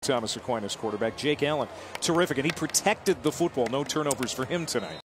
Thomas Aquinas quarterback. Jake Allen, terrific, and he protected the football. No turnovers for him tonight.